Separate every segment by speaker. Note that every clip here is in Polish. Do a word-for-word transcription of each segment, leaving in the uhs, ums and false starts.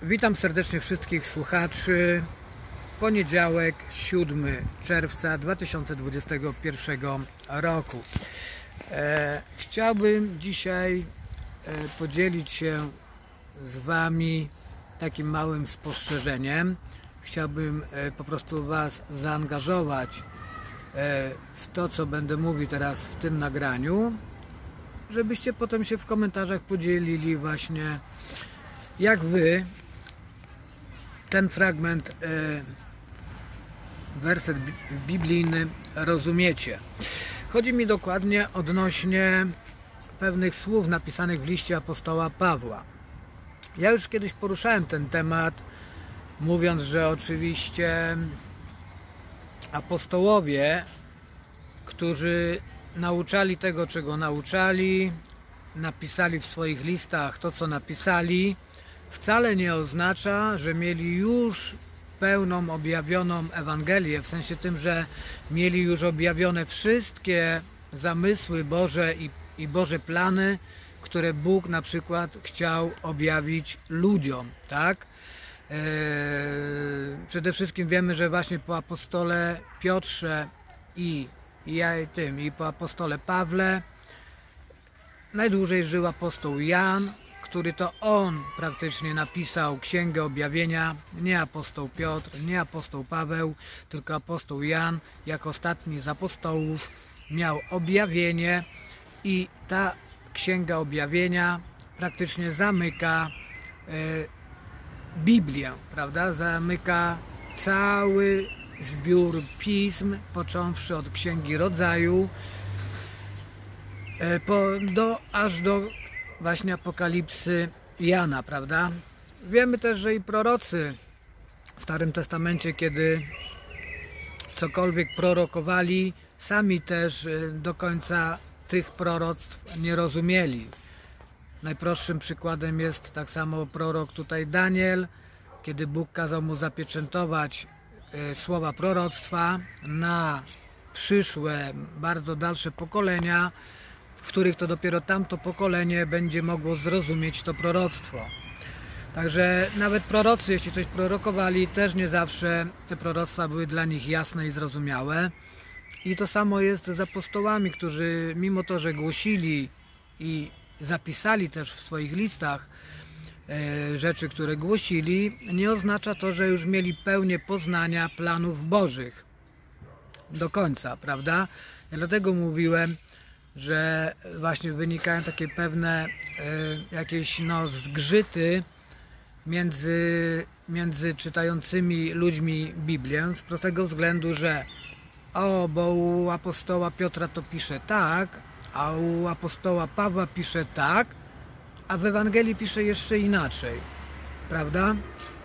Speaker 1: Witam serdecznie wszystkich słuchaczy. Poniedziałek, siódmego czerwca dwa tysiące dwudziestego pierwszego roku. E, chciałbym dzisiaj e, podzielić się z Wami takim małym spostrzeżeniem. Chciałbym e, po prostu Was zaangażować e, w to, co będę mówił teraz w tym nagraniu, żebyście potem się w komentarzach podzielili właśnie, jak Wy ten fragment, e, werset biblijny rozumiecie. Chodzi mi dokładnie odnośnie pewnych słów napisanych w liście apostoła Pawła. Ja już kiedyś poruszałem ten temat, mówiąc, że oczywiście apostołowie, którzy nauczali tego, czego nauczali, napisali w swoich listach to, co napisali, wcale nie oznacza, że mieli już pełną, objawioną Ewangelię, w sensie tym, że mieli już objawione wszystkie zamysły Boże i, i Boże plany, które Bóg na przykład chciał objawić ludziom, tak? Eee, przede wszystkim wiemy, że właśnie po apostole Piotrze i, i ja i tym, i po apostole Pawle najdłużej żył apostoł Jan, który to on praktycznie napisał Księgę Objawienia, nie apostoł Piotr, nie apostoł Paweł, tylko apostoł Jan, jako ostatni z apostołów, miał objawienie i ta Księga Objawienia praktycznie zamyka e, Biblię, prawda? Zamyka cały zbiór pism, począwszy od Księgi Rodzaju, e, po, do, aż do właśnie Apokalipsy Jana, prawda? Wiemy też, że i prorocy w Starym Testamencie, kiedy cokolwiek prorokowali, sami też do końca tych proroctw nie rozumieli. Najprostszym przykładem jest tak samo prorok tutaj Daniel, kiedy Bóg kazał mu zapieczętować słowa proroctwa na przyszłe, bardzo dalsze pokolenia, w których to dopiero tamto pokolenie będzie mogło zrozumieć to proroctwo. Także nawet prorocy, jeśli coś prorokowali, też nie zawsze te proroctwa były dla nich jasne i zrozumiałe. I to samo jest z apostołami, którzy mimo to, że głosili i zapisali też w swoich listach e, rzeczy, które głosili, nie oznacza to, że już mieli pełnię poznania planów Bożych do końca, prawda? Ja dlatego mówiłem, że właśnie wynikają takie pewne y, jakieś no, zgrzyty między, między czytającymi ludźmi Biblię, z prostego względu, że o, bo u apostoła Piotra to pisze tak, a u apostoła Pawła pisze tak, a w Ewangelii pisze jeszcze inaczej, prawda?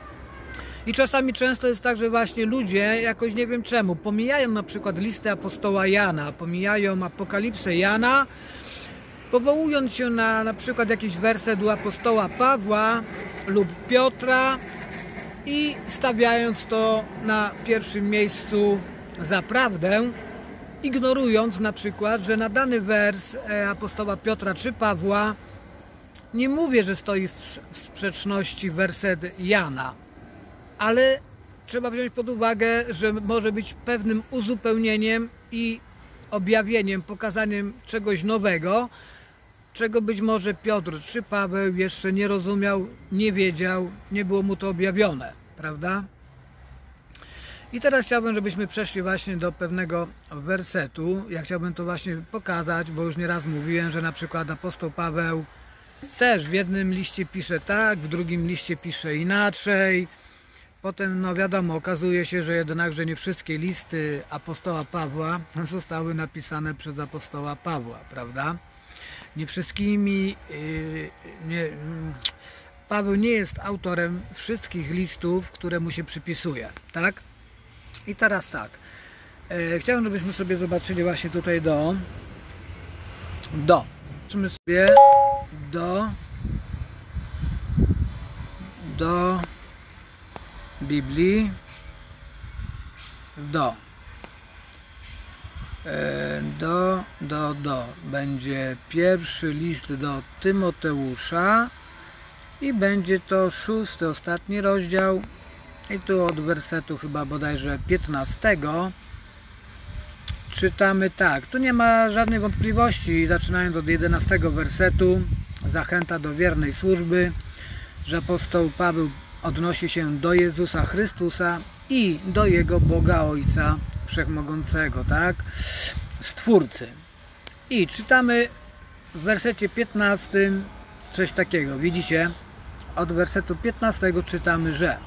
Speaker 1: I czasami często jest tak, że właśnie ludzie jakoś nie wiem czemu pomijają na przykład listę apostoła Jana, pomijają Apokalipsę Jana, powołując się na na przykład jakiś werset u apostoła Pawła lub Piotra i stawiając to na pierwszym miejscu za prawdę, ignorując na przykład, że na dany wers apostoła Piotra czy Pawła nie mówię, że stoi w sprzeczności werset Jana, ale trzeba wziąć pod uwagę, że może być pewnym uzupełnieniem i objawieniem, pokazaniem czegoś nowego, czego być może Piotr czy Paweł jeszcze nie rozumiał, nie wiedział, nie było mu to objawione, prawda? I teraz chciałbym, żebyśmy przeszli właśnie do pewnego wersetu. Ja chciałbym to właśnie pokazać, bo już nieraz mówiłem, że na przykład apostoł Paweł też w jednym liście pisze tak, w drugim liście pisze inaczej. Potem, no wiadomo, okazuje się, że jednakże nie wszystkie listy apostoła Pawła zostały napisane przez apostoła Pawła, prawda? Nie wszystkimi... Yy, nie, Paweł nie jest autorem wszystkich listów, które mu się przypisuje, tak? I teraz tak. Yy, chciałem, żebyśmy sobie zobaczyli właśnie tutaj do... Do. Zobaczymy sobie do... Do... Biblii do do, do, do będzie pierwszy list do Tymoteusza i będzie to szósty, ostatni rozdział i tu od wersetu chyba bodajże piętnastego czytamy tak. Tu nie ma żadnej wątpliwości, zaczynając od jedenastego wersetu, zachęta do wiernej służby, że apostoł Paweł odnosi się do Jezusa Chrystusa i do Jego Boga Ojca Wszechmogącego, tak? Stwórcy. I czytamy w wersecie piętnastym coś takiego, widzicie? Od wersetu piętnastego czytamy, że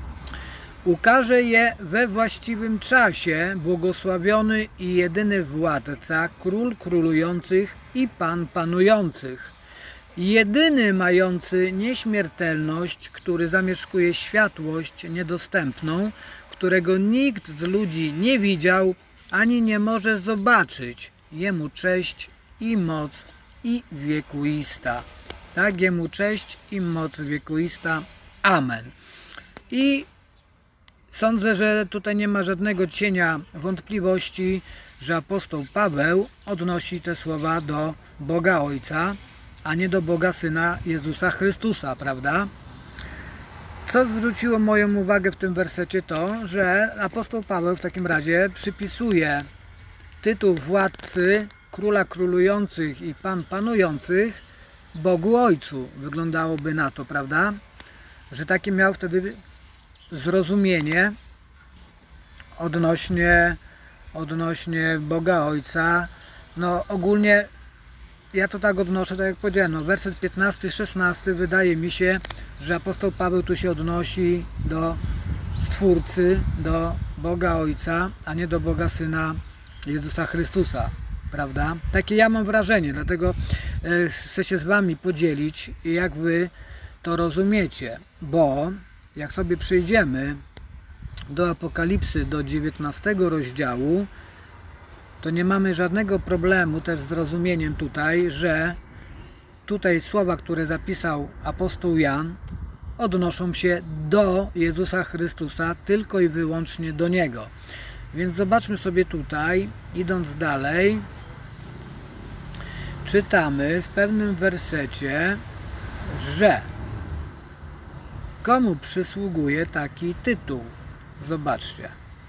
Speaker 1: ukaże je we właściwym czasie błogosławiony i jedyny władca, król królujących i pan panujących, jedyny mający nieśmiertelność, który zamieszkuje światłość niedostępną, którego nikt z ludzi nie widział, ani nie może zobaczyć. Jemu cześć i moc i wiekuista. Tak, Jemu cześć i moc wiekuista. Amen. I sądzę, że tutaj nie ma żadnego cienia wątpliwości, że apostoł Paweł odnosi te słowa do Boga Ojca, a nie do Boga Syna Jezusa Chrystusa, prawda? Co zwróciło moją uwagę w tym wersecie, to, że apostoł Paweł w takim razie przypisuje tytuł władcy, króla królujących i pan panujących Bogu Ojcu. Wyglądałoby na to, prawda? Że takie miał wtedy zrozumienie odnośnie, odnośnie Boga Ojca. No ogólnie ja to tak odnoszę, tak jak powiedziałem, no, werset piętnasty, szesnasty wydaje mi się, że apostoł Paweł tu się odnosi do Stwórcy, do Boga Ojca, a nie do Boga Syna Jezusa Chrystusa, prawda? Takie ja mam wrażenie, dlatego e, chcę się z Wami podzielić, jak Wy to rozumiecie, bo jak sobie przejdziemy do Apokalipsy, do dziewiętnastego rozdziału, to nie mamy żadnego problemu też z zrozumieniem tutaj, że tutaj słowa, które zapisał apostoł Jan, odnoszą się do Jezusa Chrystusa, tylko i wyłącznie do Niego. Więc zobaczmy sobie tutaj, idąc dalej, czytamy w pewnym wersecie, że komu przysługuje taki tytuł. Zobaczcie.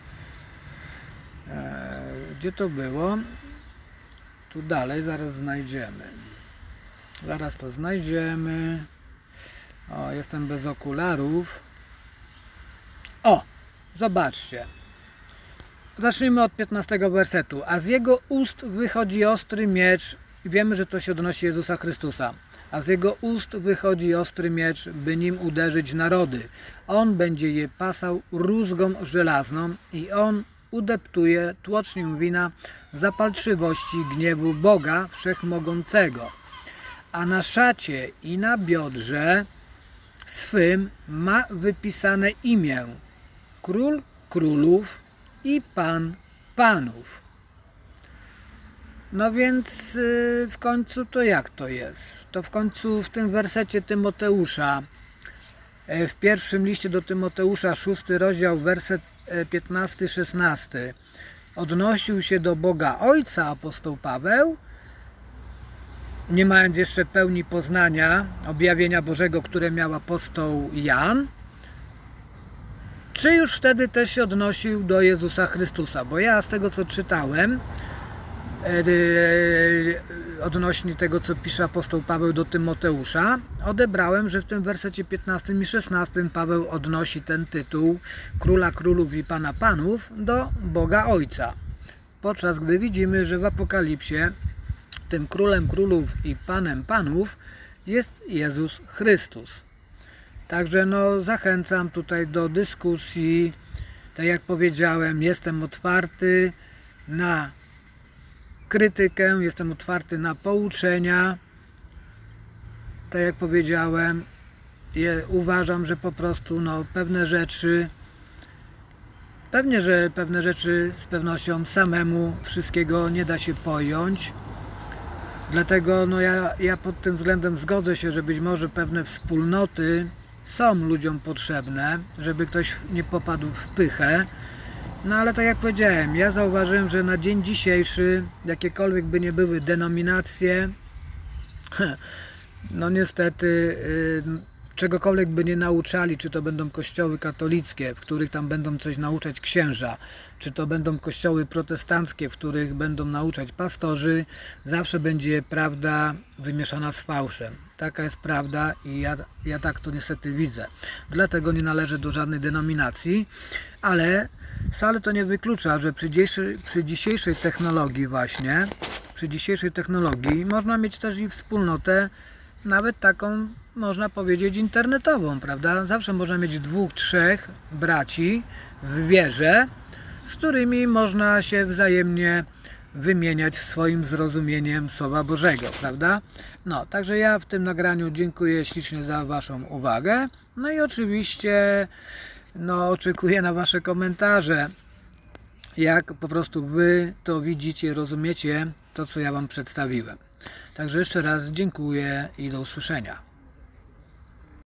Speaker 1: Gdzie to było? Tu dalej, zaraz znajdziemy. Zaraz to znajdziemy. O, jestem bez okularów. O, zobaczcie. Zacznijmy od piętnastego wersetu. A z jego ust wychodzi ostry miecz. I wiemy, że to się odnosi Jezusa Chrystusa. A z jego ust wychodzi ostry miecz, by nim uderzyć narody. On będzie je pasał rózgą żelazną i on udeptuje tłocznię wina zapalczywości gniewu Boga Wszechmogącego. A na szacie i na biodrze swym ma wypisane imię Król Królów i Pan Panów. No więc yy, w końcu to jak to jest? To w końcu w tym wersecie Tymoteusza, yy, w pierwszym liście do Tymoteusza, szósty rozdział, werset piętnasty, szesnasty, odnosił się do Boga Ojca apostoł Paweł, nie mając jeszcze pełni poznania objawienia Bożego, które miał apostoł Jan, czy już wtedy też się odnosił do Jezusa Chrystusa? Bo ja z tego, co czytałem odnośnie tego, co pisze apostoł Paweł do Tymoteusza, odebrałem, że w tym wersecie piętnastym i szesnastym Paweł odnosi ten tytuł Króla Królów i Pana Panów do Boga Ojca. Podczas gdy widzimy, że w Apokalipsie tym Królem Królów i Panem Panów jest Jezus Chrystus. Także no, zachęcam tutaj do dyskusji. Tak jak powiedziałem, jestem otwarty na krytykę, jestem otwarty na pouczenia. Tak jak powiedziałem, je, uważam, że po prostu no, pewne rzeczy, pewnie, że pewne rzeczy z pewnością samemu wszystkiego nie da się pojąć. Dlatego no, ja, ja pod tym względem zgodzę się, że być może pewne wspólnoty są ludziom potrzebne, żeby ktoś nie popadł w pychę. No ale tak jak powiedziałem, ja zauważyłem, że na dzień dzisiejszy, jakiekolwiek by nie były denominacje, no niestety czegokolwiek by nie nauczali, czy to będą kościoły katolickie, w których tam będą coś nauczać księża, czy to będą kościoły protestanckie, w których będą nauczać pastorzy, zawsze będzie prawda wymieszana z fałszem. Taka jest prawda i ja, ja tak to niestety widzę. Dlatego nie należę do żadnej denominacji, ale wcale to nie wyklucza, że przy dzisiejszej, przy dzisiejszej technologii właśnie, przy dzisiejszej technologii można mieć też i wspólnotę, nawet taką, można powiedzieć, internetową, prawda? Zawsze można mieć dwóch, trzech braci w wierze, z którymi można się wzajemnie wymieniać swoim zrozumieniem Słowa Bożego, prawda? No, także ja w tym nagraniu dziękuję ślicznie za Waszą uwagę. No i oczywiście no, oczekuję na Wasze komentarze, jak po prostu Wy to widzicie, rozumiecie to, co ja Wam przedstawiłem. Także jeszcze raz dziękuję i do usłyszenia.